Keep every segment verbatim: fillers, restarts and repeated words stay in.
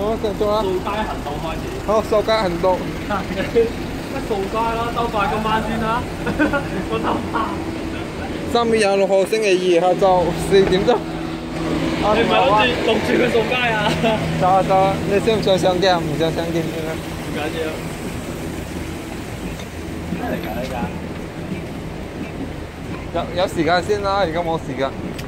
好，繼續啦。 掃街行動開始。 好，掃街行動。 乜掃街啦？兜快今晚先啦。我兜快。 三月廿六號星期二下晝四點鐘。 你唔係諗住錄住佢掃街啊？ 走啊走啊！你想唔想上鏡？唔想上鏡先啦。 唔緊要。咩嚟㗎呢間？ 有有時間先啦，而家冇時間。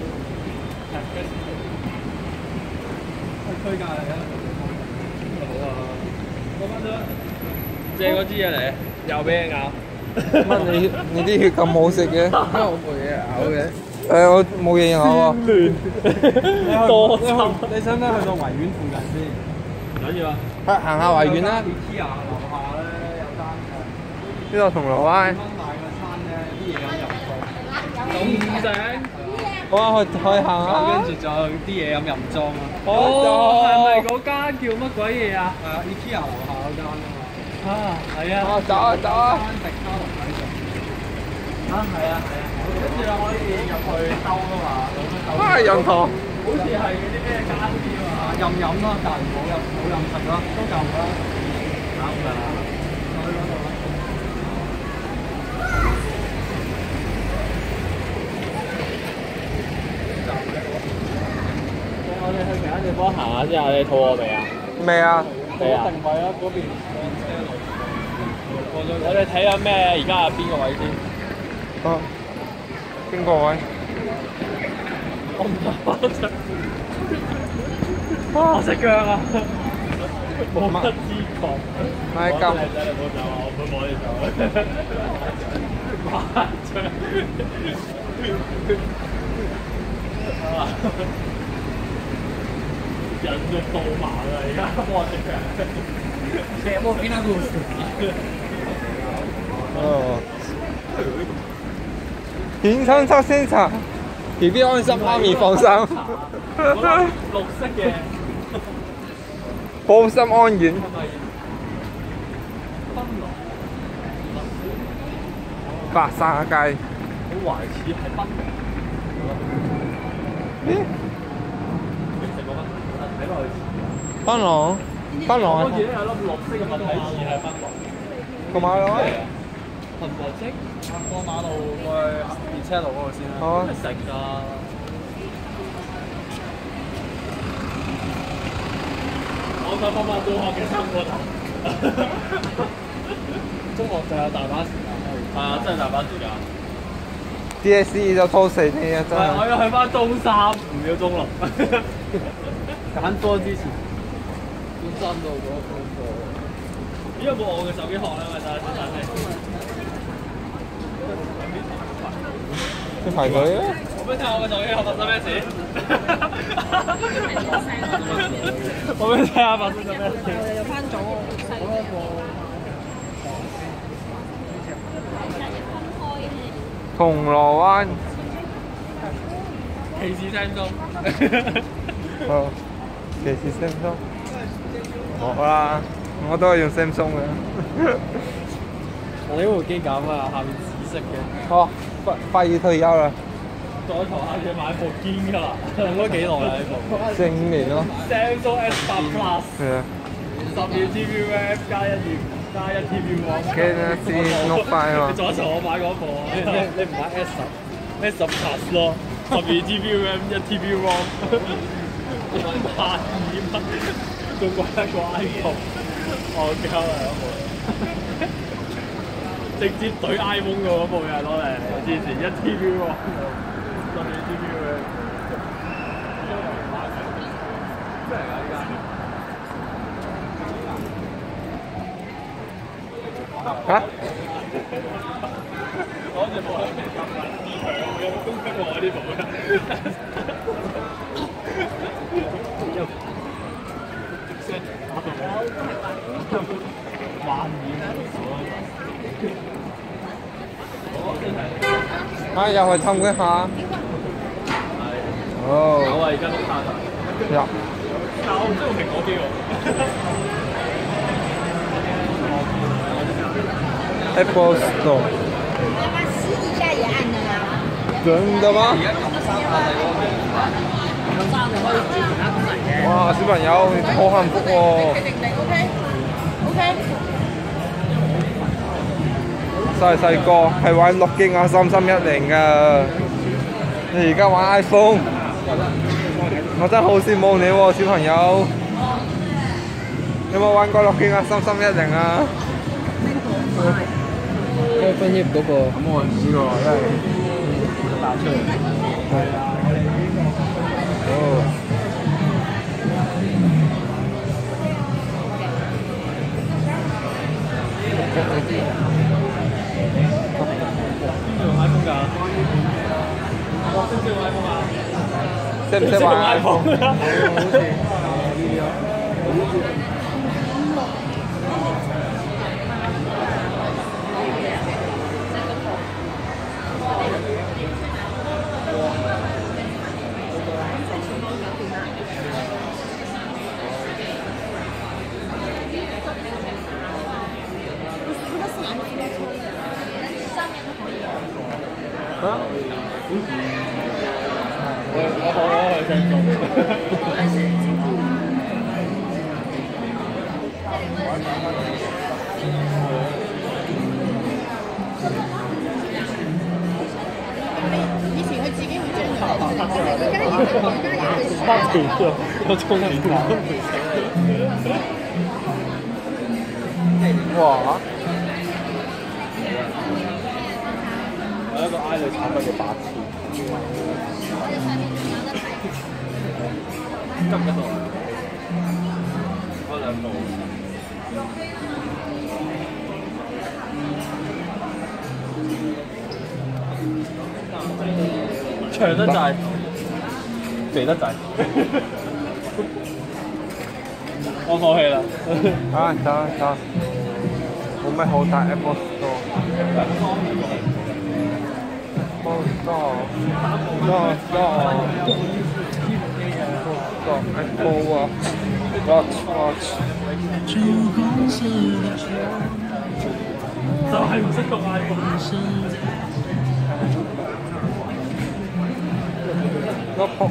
推介嚟啊！好啊，攞翻咗。借嗰支嘢嚟，又俾你咬。 乜你你啲血咁好食嘅？ 我冇嘢咬嘅。 誒，我冇嘢咬喎。 多心。 你想唔想去到維園附近先？ 唔緊要啊。 去行下維園啦。 IKEA 樓下咧有間誒， 呢度銅鑼灣。 蚊買個餐咧，啲嘢飲入裝。 咁正。 好啊，去去行下。 跟住就啲嘢飲任裝啊。 哦，係咪嗰間叫乜鬼嘢啊？ 係啊 ，IKEA 樓下嗰間啊嘛。 啊，係啊。 哦，走啊走啊！ 迪卡龍喺度。 啊，係啊，係啊。跟住可以入去兜啊嘛， 啊，人堂。 好似係嗰啲咩間啲啊嘛， 任飲啦，但係冇任冇任食啦，都夠啦。 啱㗎啦。 去嗰度啦。 我哋去其他地方行下先啊！你肚餓未啊？ 未啊？ 未啊？ 定位啊，嗰邊電車路。 我哋睇下咩？而家係邊個位先？ 哦，邊個位？ 我唔得，我食腳啊！冇乜知覺。 買金。 你唔好走啊！我唔會摸你走。誇張。人肉導盲啊！而家摸隻腳。 Che mo fino a gusto. 哦。片親測先查 ，B B 安心，媽咪放心。 綠色嘅。 保心安然。白沙雞。 好懷似係檳榔。 咦？ 未食過檳榔，睇落去似。 檳榔，檳榔我見到有粒綠色嘅物體似係檳榔。 個馬路啊？ 紅黃色。 過馬路過去電車路嗰度先啦。 好啊。 食㗎。我想翻返中學嘅生活啊！ 中學就有大把時間。 係啊，真係大把時間。 D S E 就拖死你啊！真係。 我要去翻中三，唔要中六。 揀科之前，本身到嗰個科。 咦？有冇我嘅手機殼咧？咪睇下先，睇下。 你排隊啊！ 我俾睇下我嘅手機殼發生咩事。我俾你睇下發生咗咩事。 我哋又翻咗喎。 銅鑼灣。 歧視 Samsung。 哦，歧視 Samsung。冇啦，我都係用 Samsung 嘅。 我呢部機咁啊，下面紫色嘅。 哦，快快要退休啦。 再求下佢買部堅㗎啦，用咗幾耐啊呢部？ 四五年咯。 Samsung S 八 Plus。 係啊。 十二 G B RAM 加一二加一 T B ROM。 Galaxy Note 五啊。 你再求我買嗰部啊？ 你你唔買 S 十 S 十 Plus 咯，十二 G B RAM 一 T B ROM。百二蚊，仲貴得過 iPhone。我鳩啊嗰部。直接懟 iPhone 嘅嗰部又攞嚟，之前一 T B ROM，十二 G B RAM。咩嚟㗎呢間？ 嚇？ 我好似冇喺微信買，有冇攻擊我呢部嘅？萬二啊！又去參觀下。哦。 有啊，而家碌卡㗎。 有。 但我唔識用蘋果機喎。 Apple Store。 要不试一下也按了啊？ 真的嗎？ 而家撳三下你嗰個，撳三就可以轉其他功能。 哇！小朋友好幸福喎、哦！ OK OK。 細細個係玩諾基亞三三一零㗎，你而家玩 iPhone， 我真係好羨慕你喎、哦，小朋友。有冇玩過諾基亞三三一零啊？ 即係分析嗰個。咁我唔知喎，因為打出嚟。係啊。哦。 用 iPhone 㗎？我識唔識用 iPhone 啊？ 識唔識玩 iPhone？ 啊？我我好我去聽眾。 以前佢自己會將佢，而家而家而家發條咗，我衝完頭。 哇！ 有一個 I 類產品嘅八千。急唔急到？開兩部。長得滯，肥得滯。我放棄啦。 啊，得得，冇咩好大 Apple Store。Apple Store， Store Store， Store Apple Watch Watch。 就係唔識用 iPhone。 notebook，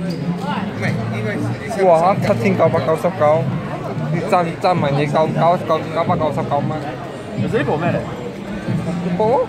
哇！七千九百九十九，賺賺埋嘢九九九九百九十九蚊。 其實呢部咩嚟？ 呢部？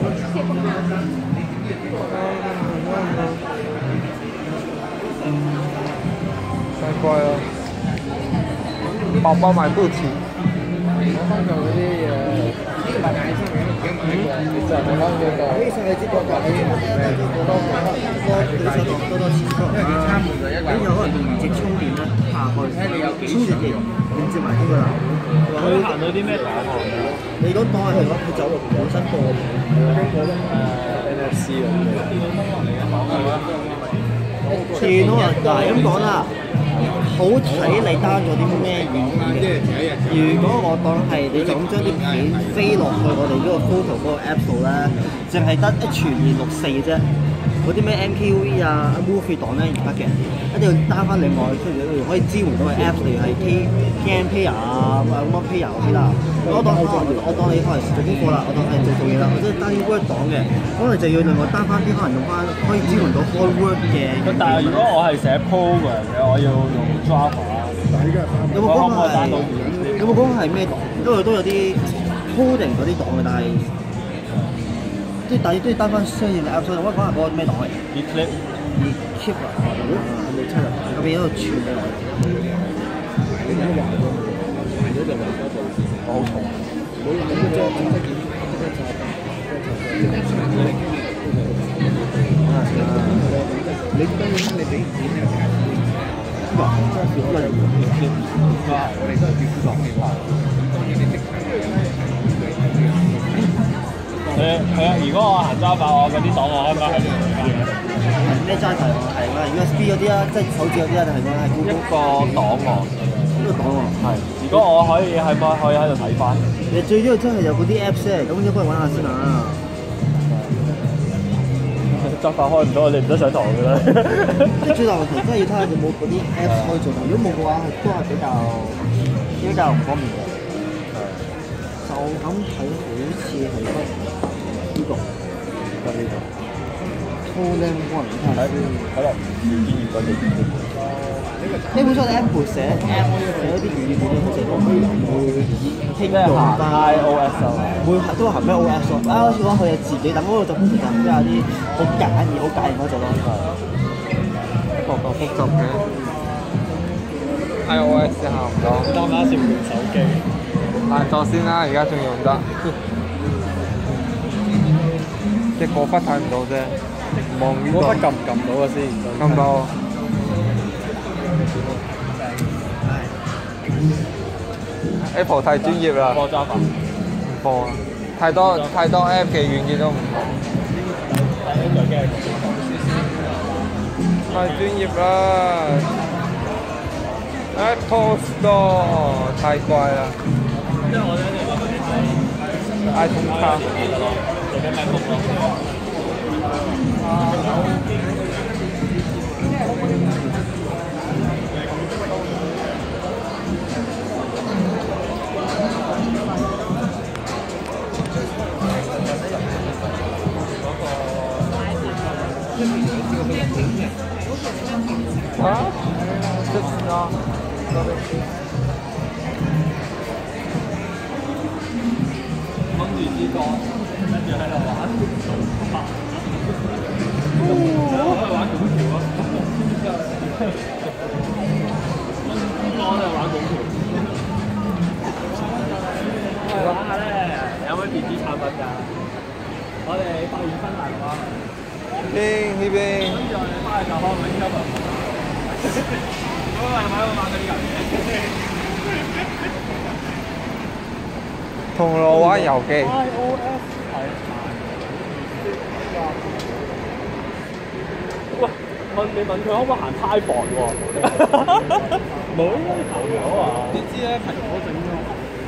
太貴啦！寶寶買不起。 我翻舊嗰啲誒，呢個買眼先嘅，就係翻嗰個。呢個你知嗰個喺好多可能多幾十多多錢多。因為佢差門就一個。咁有可能連接充電咧，下去睇你有幾充電，連接埋呢個啦。 佢行到啲咩檔啊？ 你如果當係話佢走路本身個誒 N F C 嗰啲。電可能嗱咁講啦。好睇你 down 咗啲咩軟件嘅。如果我當係你就咁將啲片飛落去我哋呢個 photo 嗰個 app 度咧，淨係得一全二六四啫。嗰啲咩 M K V 啊、movie 檔咧唔得嘅，一定要 down 翻另外出嚟，可以支援到嘅 app 例如係 K K M Player 啊、咁啊 Player 嗰啲啦。我當我我當你可能做功課啦，我當係做做嘢啦，或者 down 啲 Word 檔嘅，可能就要另外 down 翻啲可能用翻可以支援到 Word Word 嘅。 咁但係如果我係寫 program 嘅，我要用 Java， 有冇講係有冇講係咩檔？因為都有啲 coding 嗰啲檔嘅，但係即係但係都要單翻相應嘅 app， 所以我講下嗰個咩檔嚟 Eclipse ？Eclipse 啊，未出啊，嗰邊喺度傳俾我。你唔好壞咗，壞咗就壞咗部，我好重。冇用呢個裝，即係你當然你俾錢咧，哇！真係少啦，有我哋都係叫爽嘅話，當然你即刻誒係啊！如果我行揸法，我嗰啲檔我應該喺邊度買？ 咩齋題啊？係啊 ，U S B 嗰啲啊，即係手指嗰啲啊，定係講係一個檔案， 呢個檔案。 係。如果我可以係咪可以喺度睇翻？ 你最主要真係有嗰啲 Apps 咧，咁應該揾下先啊。 執法開唔到，你唔得上堂㗎啦。 即係最大問題真係要睇下有冇嗰啲 Apps 可以做到，如果冇嘅話，係都係比較比較唔方便嘅。就咁睇，好似係得呢個，得呢個。Full Length One 睇睇落，建議嗰啲。 基本上你 Apple 寫 App 寫一啲軟件咧，好似都唔會傾用翻 iOS 啊， 會都行咩 O S 咯。iOS 嘅話，佢哋自己等嗰個就其實比較啲好簡易、好簡易嗰隻咯。 個個複雜嘅 iOS 行唔到。 擔唔擔少部手機？ 下載先啦，而家仲用得。隻果忽睇唔到啫，望呢個。 我忽撳唔撳到啊先？ 撳到。Apple 太專業啦， 播 Java 唔播啊！太多太多 App 嘅軟件都唔播。太專業啦 ！Apple Store 太貴啦。 因為我咧就係 iPhone 卡。 做緊 MacBook 咯。 啊？就是啊。 掹住支竿，跟住喺度玩，喺度玩拱橋咯。掹支竿喺度玩拱橋。我哋玩下咧，有冇電子產品㗎？我哋八月分大瓜。 邊呢邊？ 跟住我哋翻去教翻揾 cover。咁啊，買個買嗰啲遊戲。 銅鑼灣遊記。 iOS 係。喂，問你問佢可唔可以行胎房喎？冇朋友啊！你知咧，蘋果整㗎。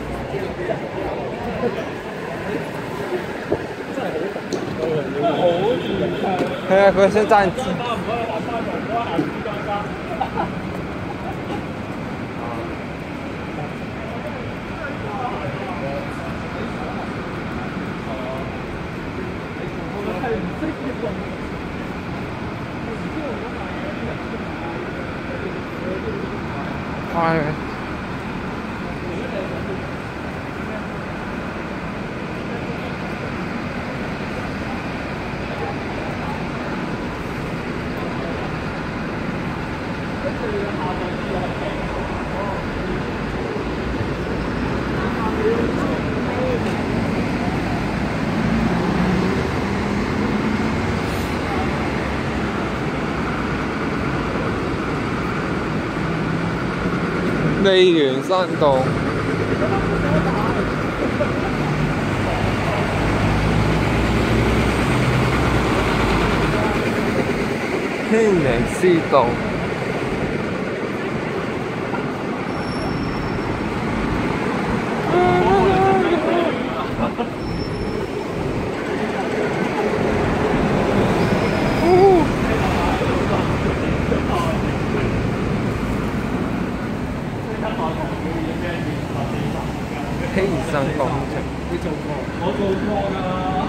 真係好好係啊，佢想賺錢。係。利園山道。軒尼詩道。希慎廣場。 你做過？我做過㗎。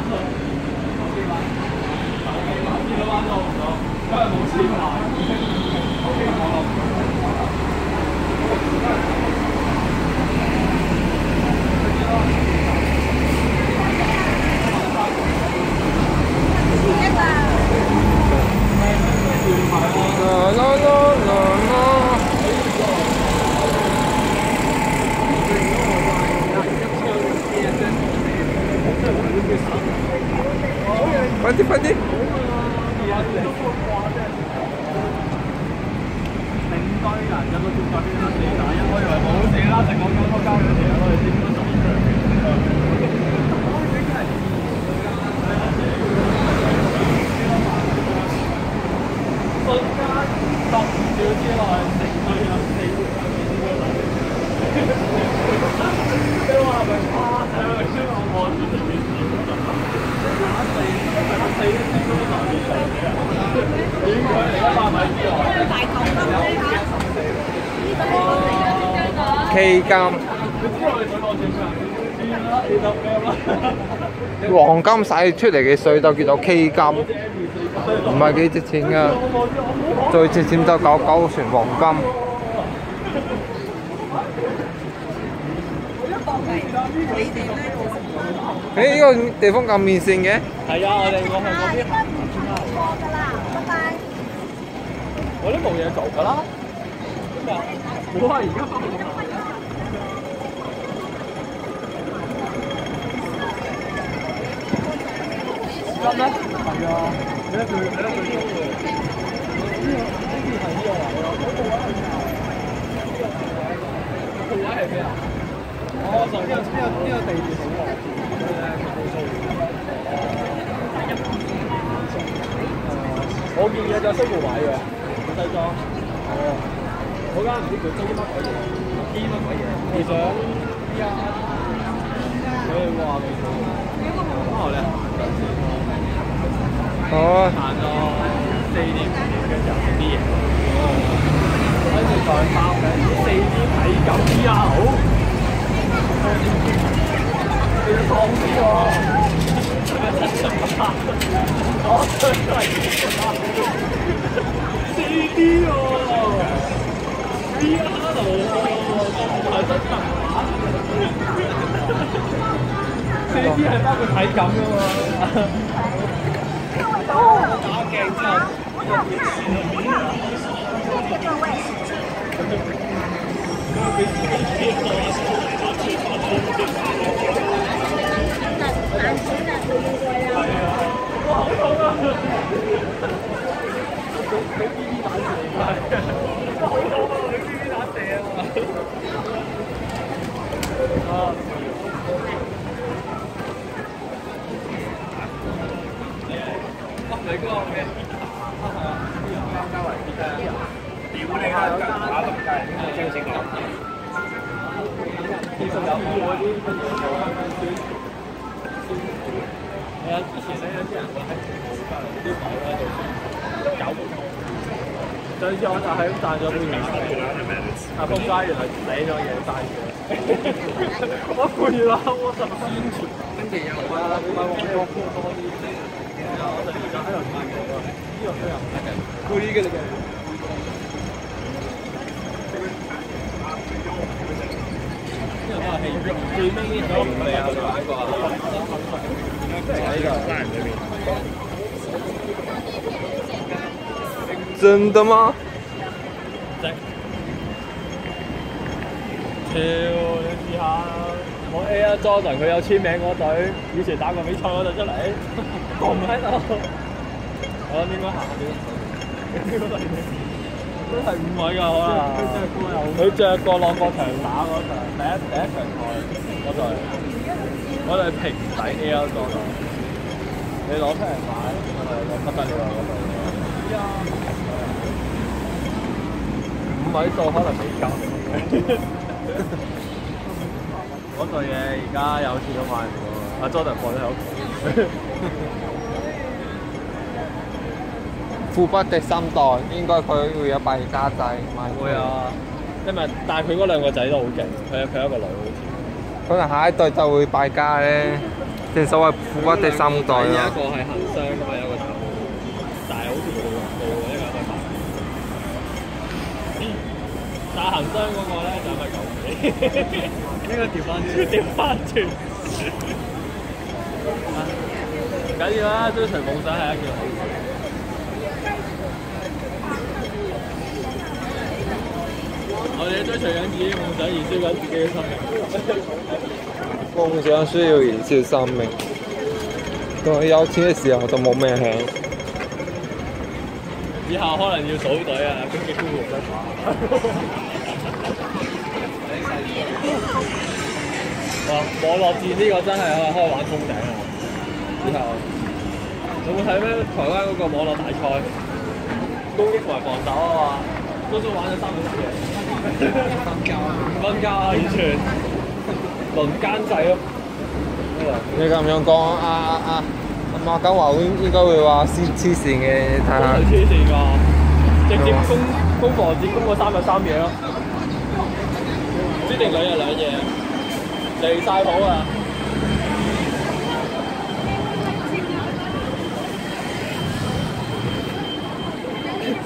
見到玩到唔到，因為冇錢買。O.K. 我啦啦啦啦啦。快啲快啲！ 整堆人有個接待邊個四打一，我以為冇事啦，成個交拖交咗嘢，我哋點都做唔出。瞬間十秒之內，成堆有四你話係咪誇張？我望住成件事，打四打四都成功打變細嘅，遠距離一百米之外。大球金 K 金。 你知我哋水攞錢㗎？算啦，你就咩啦？ 黃金洗出嚟嘅水就叫做 K 金。 唔係幾值錢㗎，最值錢就九九船黃金。誒呢個地方咁面線嘅？ 係啊，我哋我去嗰邊行錯㗎啦，拜拜。 我都冇嘢做㗎啦。咩啊？我係而家翻去行。真咩？係啊，你睇佢，你睇佢做嘅。呢個呢邊係呢個位咯，嗰個位係咩啊？嗰個位係咩啊？哦，就呢個呢個呢個地段好旺，所以咧佢都需要。我見嘢就需要位嘅，西裝。哦，嗰間唔知叫租乜鬼嘢，基乜鬼嘢？其實依家佢話佢咁好咧。 哦。 行到四點五點嘅時候食啲嘢，跟住再包嘅四點睇咁依家好，你都放啲喎。我真係四 D 喎 ，V R 喎，係真係玩。四 D 係包括體感㗎嘛。打鏡之後，係啊！哇，好痛啊！俾 B B 彈射嚟㗎，哇，好痛啊！俾 B B 彈射啊嘛！啊！你嗰個咩？啊係啊，交交圍啲啊！屌你啊！打咁計，真係正講。其實有嗰啲乜嘢做啊？係啊，之前咧有啲人話喺隔離啲位咧度搞活動，上次我就係咁賺咗半年，啊仆街原來寫咗嘢曬嘅，我攰啦，我就宣傳，跟住又話唔係我我多啲。我哋而家喺度賣嘅喎，呢個都有唔得嘅，攰嘅嚟嘅。呢個都係戲最尾嗰個唔係啊，呢個喺呢個山人裏面。 真的嗎？ 真。超你試下，我 Air Jordan 佢有簽名嗰隊，以前打過比賽嗰隊出嚟。我唔喺度，我諗應該行啲，都係五位㗎可能。佢着過浪過場打嗰場，第一第一場賽嗰隊，嗰隊平底 Air Jordan，你攞出嚟買，我哋就不得了嗰隊。五位數可能未夠。嗰隊嘢而家有錢都買唔到，阿 Jordan 放咗喺屋企。 富不敵三代，應該佢會有敗家仔買。 會啊，因為但係佢嗰兩個仔都好勁，佢佢有一個女好似。 可能下一代就會敗家咧，正所謂富不敵三代有一啊。 個係恒商㗎嘛，有個頭，但係好似冇冇呢個係白。但係恒商嗰個咧就係狗屎，應該調翻轉，調翻轉。唔緊要啦，追隨夢想係一件好事。我哋追隨緊自己嘅夢想，燃燒緊自己嘅生命。 夢想需要燃燒生命，當你有錢嘅時候就冇命享。 以後可能要組隊啊，攻擊都冇得打。哇！網絡戰呢個真係可以玩封頂啊！以後有冇睇咩台灣嗰個網絡大賽，攻擊同埋防守啊嘛，都都玩咗三個鐘嘅。瞓覺啊！唔瞓覺啊！完全輪奸制咯。 你咁樣講，阿阿阿阿馬家華應該會話黐黐線嘅，睇下。 黐線㗎！直接攻攻防戰攻個三日三夜咯，唔知定兩日兩夜，離曬譜啊！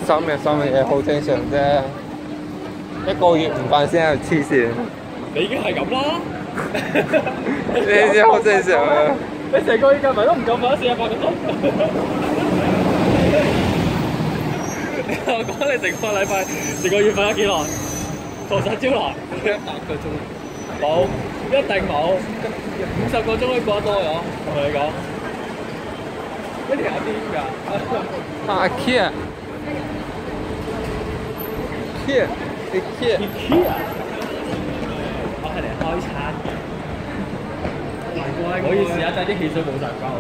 三日三日嘢好正常啫，一個月唔瞓先係黐線。 你已經係咁啦， 呢啲好正常啊！ 你成個月計埋都唔夠瞓四十八個鐘。我講你成個禮拜成個月瞓咗幾耐？坐實招來一百個鐘，冇一定冇，五十個鐘都過得多咗。我同你講，一條有啲㗎。 啊 Kia Kia 你 Kia Kia， 我係嚟開餐。唔好意思啊，真係啲汽水冇晒關我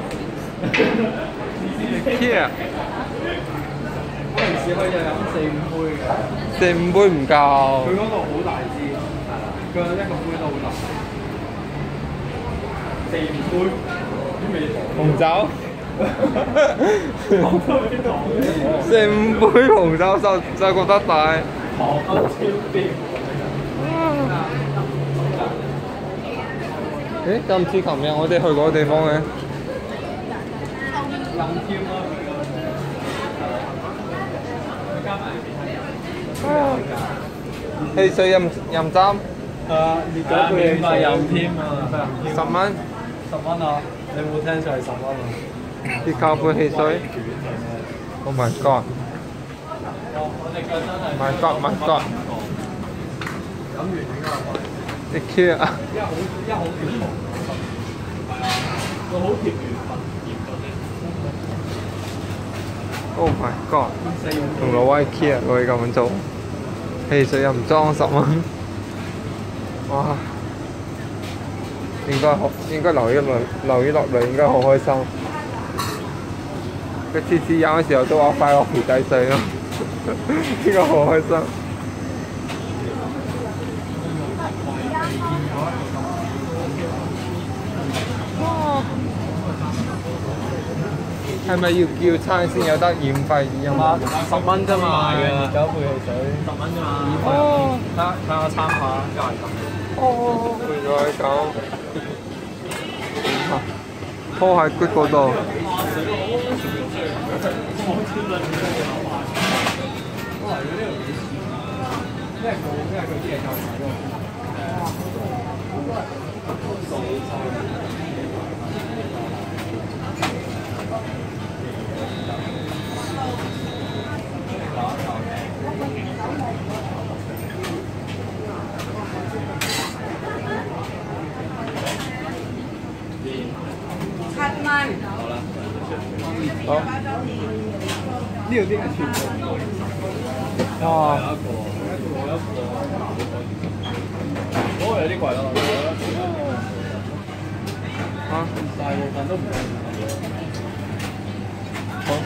事。 Kia 嗰陣時可以飲四五杯嘅。 四五杯唔夠。 佢嗰個好大支，係啦，佢一個杯都好大。四五杯，啲味紅酒。四五杯紅酒就就覺得大。 糖分超標。 誒，咁似琴日我哋去嗰個地方嘅。 任添咯。 汽水任任斟。 誒，熱咗杯汽水任添啊！ 十蚊。 十蚊啊！你冇聽錯係十蚊啊！ 啲咖啡汽水。Oh my god！ 我隻腳真係 My god my god！ 飲完應該係你 Kia 啊！ 因為好因為好甜喎，佢好甜原份甜嗰啲。 Oh my god！銅鑼灣 Kia 可以咁樣做，汽水又唔裝十蚊，哇！應該好，應該留意落留意落嚟，應該好開心。佢次次飲嘅時候都話快樂皮仔水咯，應該好開心。係咪要叫餐先有得免費飲啊？ 十蚊啫嘛，熱狗配汽水，十蚊啫嘛。 哦， 睇下睇下參考，又係咁。 哦，原來係咁。拖喺骨嗰度。 七蚊。 好。呢度啲係全部。哇！ 嗰個有啲貴咯。 啊！ 大部分都唔貴。 好。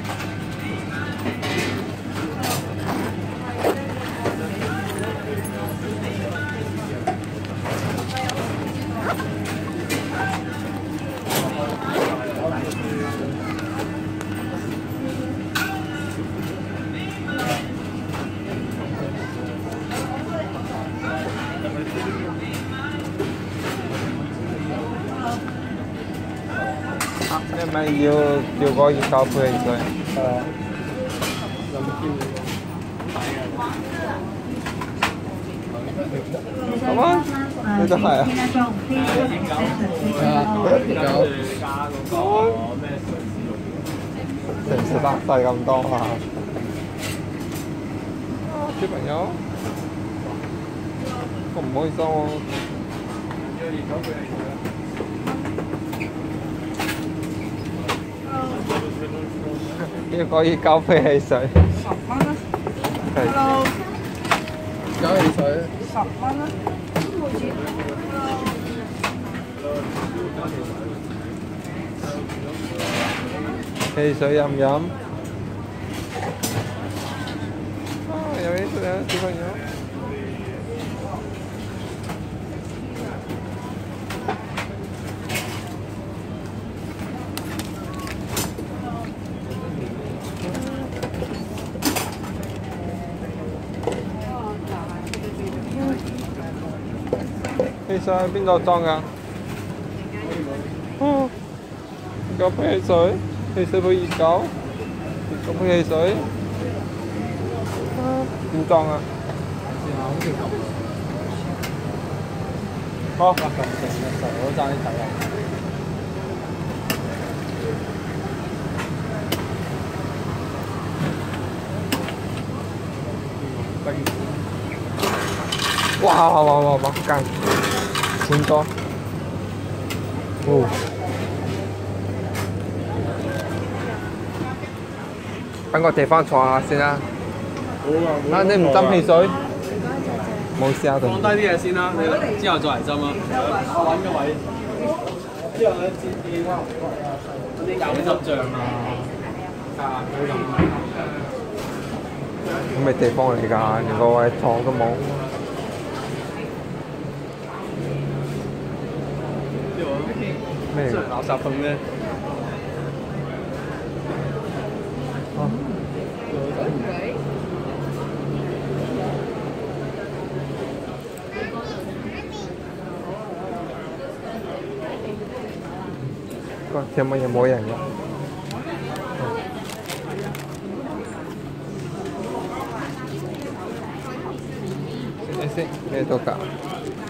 你係咪要叫個熱狗配汽水？ 係啊。飲添。 好嗎？呢都係啊。 係啊，熱狗加嗰個咩水絲肉。 食唔食得晒咁多啊？小朋友，我唔開心喎。 要熱狗配汽水啊！ 要個熱狗配汽水。 十蚊啦。 係。 Hello。 有汽水。 十蚊啦。 汽水飲唔飲？啊，有汽水啊，小朋友。汽水喺邊度裝㗎？哦，熱狗配汽水，汽水配熱狗，熱狗配汽水。 古裝啊！好， 咁勁嘅時候我都爭啲睇啊！ 哇哇哇哇哇干，好多，哦，揾個地方坐下先啦。啊，你唔斟汽水？冇事啊， 放低啲嘢先啦，你之後再嚟斟啦。揾個位，之後咧接啲啲餃汁醬啊，咖喱咁。 咩地方嚟㗎？連個位坐都冇。咩？ 垃圾桶咩？ 個有冇有冇人㗎？食食咩都㗎。